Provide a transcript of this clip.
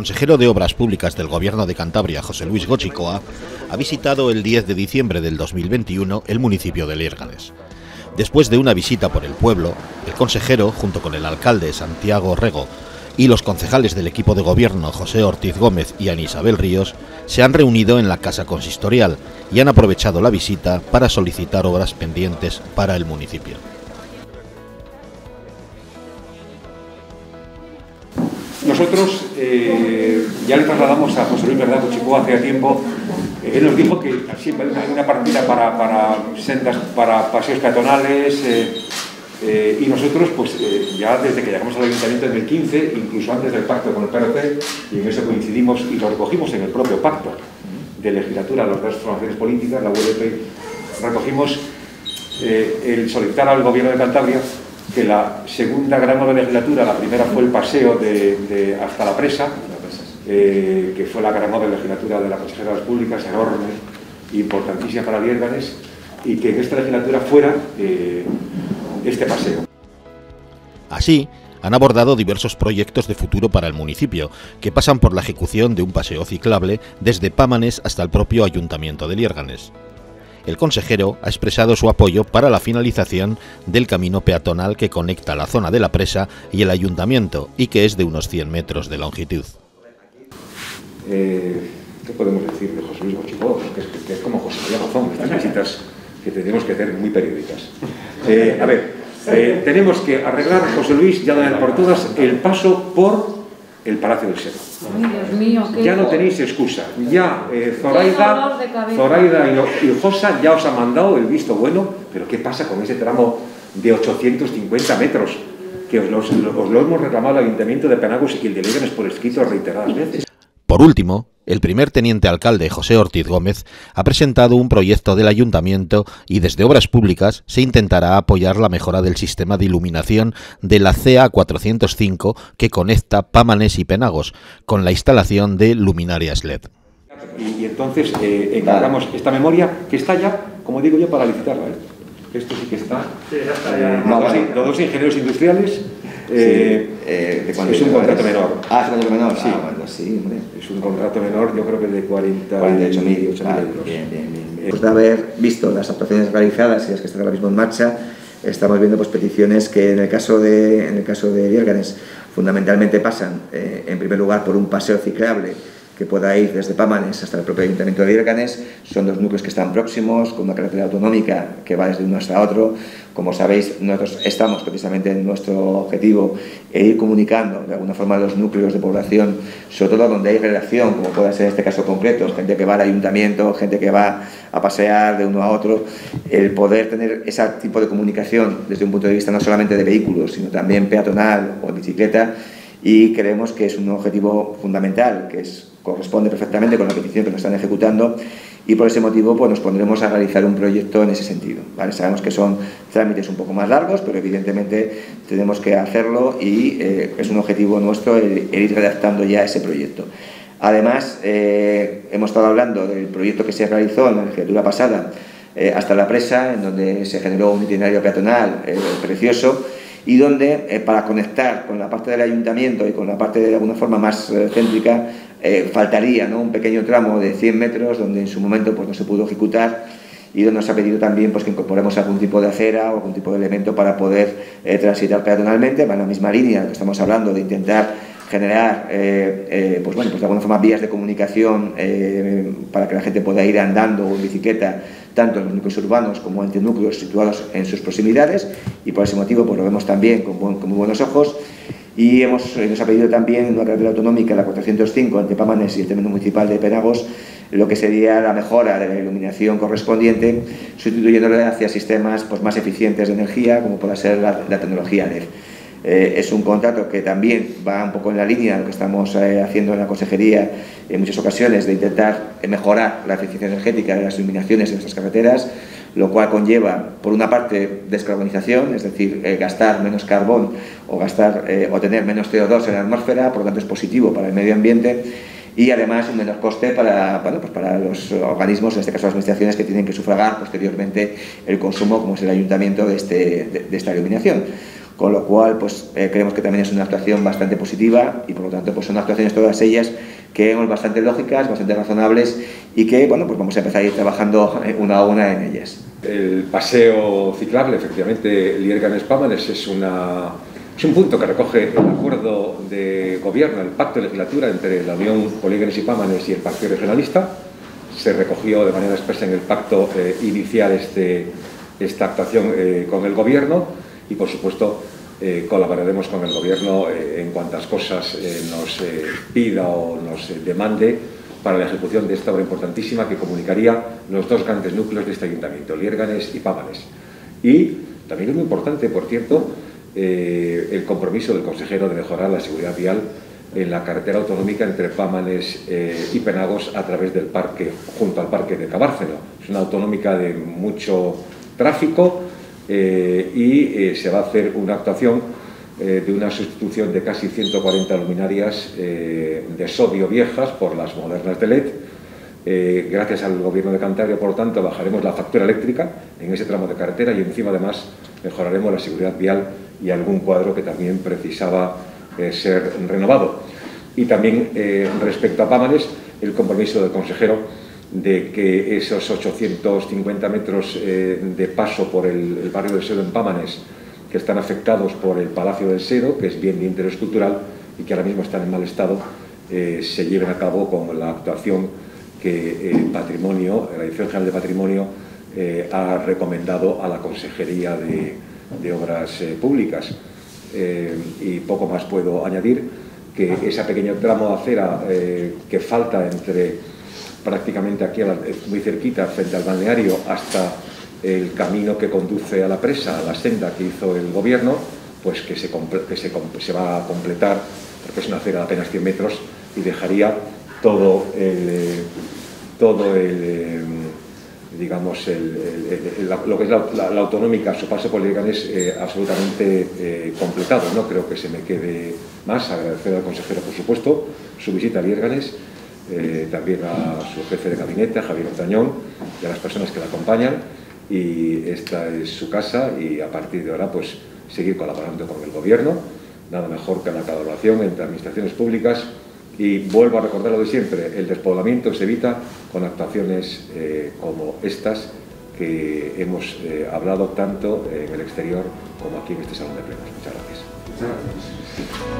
consejero de Obras Públicas del Gobierno de Cantabria, José Luis Gochicoa, ha visitado el 10 de diciembre del 2021 el municipio de Liérganes. Después de una visita por el pueblo, el consejero, junto con el alcalde Santiago Rego y los concejales del equipo de gobierno José Ortiz Gómez y Ana Isabel Ríos, se han reunido en la Casa Consistorial y han aprovechado la visita para solicitar obras pendientes para el municipio. Nosotros ya le trasladamos a José Luis Gochicoa hace tiempo. Él nos dijo que siempre hay una partida para sendas, para paseos peatonales, y nosotros pues ya desde que llegamos al ayuntamiento en el 15, incluso antes del pacto con el PRC, y en eso coincidimos y lo recogimos en el propio pacto de legislatura, las dos formaciones políticas, la ULP, recogimos el solicitar al gobierno de Cantabria que la segunda gran obra de legislatura, la primera fue el paseo hasta la presa, que fue la gran obra de legislatura de la Consejera de las Públicas, enorme, importantísima para Liérganes, y que en esta legislatura fuera este paseo. Así, han abordado diversos proyectos de futuro para el municipio, que pasan por la ejecución de un paseo ciclable desde Pámanes hasta el propio Ayuntamiento de Liérganes. El consejero ha expresado su apoyo para la finalización del camino peatonal que conecta la zona de la presa y el ayuntamiento y que es de unos 100 metros de longitud. ¿Qué podemos decir de José Luis Gochicoa? Que es como José María Razón, estas visitas que tenemos que hacer muy periódicas. Tenemos que arreglar, José Luis, ya de una vez por todas, el paso por el Palacio del Seno. Dios mío, ya no tenéis excusa. Ya Zoraida y Josa ya os han mandado el visto bueno, pero ¿qué pasa con ese tramo de 850 metros? Que os lo hemos reclamado al Ayuntamiento de Penagos y el de Liérganes por escrito reiteradas veces. Por último, el primer teniente alcalde José Ortiz Gómez ha presentado un proyecto del ayuntamiento y desde Obras Públicas se intentará apoyar la mejora del sistema de iluminación de la CA 405 que conecta Pámanes y Penagos con la instalación de luminarias LED. Y entonces encargamos esta memoria que está ya, como digo yo, para licitarla. Esto sí que está. Sí, ya está ya. Los dos ingenieros industriales. Es un contrato menor. Ah, es un contrato menor. Sí. Bueno, sí, hombre. Es un contrato menor, yo creo que de 48.000 euros. Bien. Después de haber visto las actuaciones realizadas y las que están ahora mismo en marcha, estamos viendo pues peticiones que en el caso de Liérganes fundamentalmente pasan, en primer lugar, por un paseo ciclable que pueda ir desde Pámanes hasta el propio Ayuntamiento de Liérganes. Son dos núcleos que están próximos, con una carretera autonómica que va desde uno hasta otro. Como sabéis, nosotros estamos precisamente en nuestro objetivo en ir comunicando de alguna forma los núcleos de población, sobre todo donde hay relación, como puede ser en este caso concreto, gente que va al ayuntamiento, gente que va a pasear de uno a otro, el poder tener ese tipo de comunicación desde un punto de vista no solamente de vehículos, sino también peatonal o bicicleta, y creemos que es un objetivo fundamental, que corresponde perfectamente con la petición que nos están ejecutando, y por ese motivo pues nos pondremos a realizar un proyecto en ese sentido, ¿vale? Sabemos que son trámites un poco más largos, pero evidentemente tenemos que hacerlo y es un objetivo nuestro el ir redactando ya ese proyecto. Además, hemos estado hablando del proyecto que se realizó en la legislatura pasada hasta la presa, en donde se generó un itinerario peatonal precioso, y donde para conectar con la parte del ayuntamiento y con la parte de alguna forma más céntrica faltaría, ¿no?, un pequeño tramo de 100 metros donde en su momento pues no se pudo ejecutar, y donde nos ha pedido también pues que incorporemos algún tipo de acera o algún tipo de elemento para poder transitar peatonalmente. Va en la misma línea que estamos hablando de intentar generar pues de alguna forma vías de comunicación para que la gente pueda ir andando o en bicicleta tanto en los núcleos urbanos como entre núcleos situados en sus proximidades, y por ese motivo pues lo vemos también con muy buenos ojos. Y nos ha pedido también una carretera autonómica, la 405, entre Pámanes y el término municipal de Penagos, lo que sería la mejora de la iluminación correspondiente, sustituyéndole hacia sistemas pues más eficientes de energía, como pueda ser la tecnología LED. Es un contrato que también va un poco en la línea de lo que estamos haciendo en la consejería en muchas ocasiones, de intentar mejorar la eficiencia energética de las iluminaciones de nuestras carreteras, lo cual conlleva, por una parte, descarbonización, es decir, gastar menos carbón o tener menos CO2 en la atmósfera, por lo tanto es positivo para el medio ambiente, y además un menor coste para los organismos, en este caso las administraciones, que tienen que sufragar posteriormente el consumo, como es el ayuntamiento, de esta iluminación. con lo cual pues, creemos que también es una actuación bastante positiva y por lo tanto pues, son actuaciones todas ellas que vemos bastante lógicas, bastante razonables y que bueno, pues vamos a empezar a ir trabajando una a una en ellas. El paseo ciclable, efectivamente, Lierganes-Pámanes es un punto que recoge el acuerdo de gobierno, el pacto de legislatura entre la Unión por Lierganes y Pámanes y el Partido Regionalista. Se recogió de manera expresa en el pacto inicial esta actuación con el gobierno y, por supuesto, colaboraremos con el gobierno en cuantas cosas nos pida o nos demande para la ejecución de esta obra importantísima que comunicaría los dos grandes núcleos de este ayuntamiento, Lierganes y Pámanes. Y también es muy importante, por cierto, el compromiso del consejero de mejorar la seguridad vial en la carretera autonómica entre Pámanes y Penagos a través del parque, junto al parque de Cabárceno. Es una autonómica de mucho tráfico y se va a hacer una actuación de una sustitución de casi 140 luminarias de sodio viejas por las modernas de LED. Gracias al Gobierno de Cantabria, por lo tanto, bajaremos la factura eléctrica en ese tramo de carretera y encima, además, mejoraremos la seguridad vial y algún cuadro que también precisaba ser renovado. Y también, respecto a Pámanes, el compromiso del consejero de que esos 850 metros de paso por el barrio del Sedo en Pámanes, que están afectados por el Palacio del Sedo, que es bien de interés cultural y que ahora mismo están en mal estado, se lleven a cabo con la actuación que la Dirección General de Patrimonio ha recomendado a la Consejería de Obras Públicas. Y poco más puedo añadir, que ese pequeño tramo de acera que falta entre prácticamente aquí muy cerquita, frente al balneario, hasta el camino que conduce a la presa, a la senda que hizo el gobierno, pues que se va a completar, porque es una acera de apenas 100 metros y dejaría todo el digamos, lo que es la autonómica, su paso por Lierganes absolutamente completado. No creo que se me quede más. Agradecer al consejero, por supuesto, su visita a Lierganes, también a su jefe de gabinete, a Javier Ontañón, y a las personas que la acompañan. Y esta es su casa y a partir de ahora pues seguir colaborando con el gobierno. Nada mejor que la colaboración entre administraciones públicas. Y vuelvo a recordar lo de siempre, el despoblamiento se evita con actuaciones como estas que hemos hablado tanto en el exterior como aquí en este salón de plenos. Muchas gracias.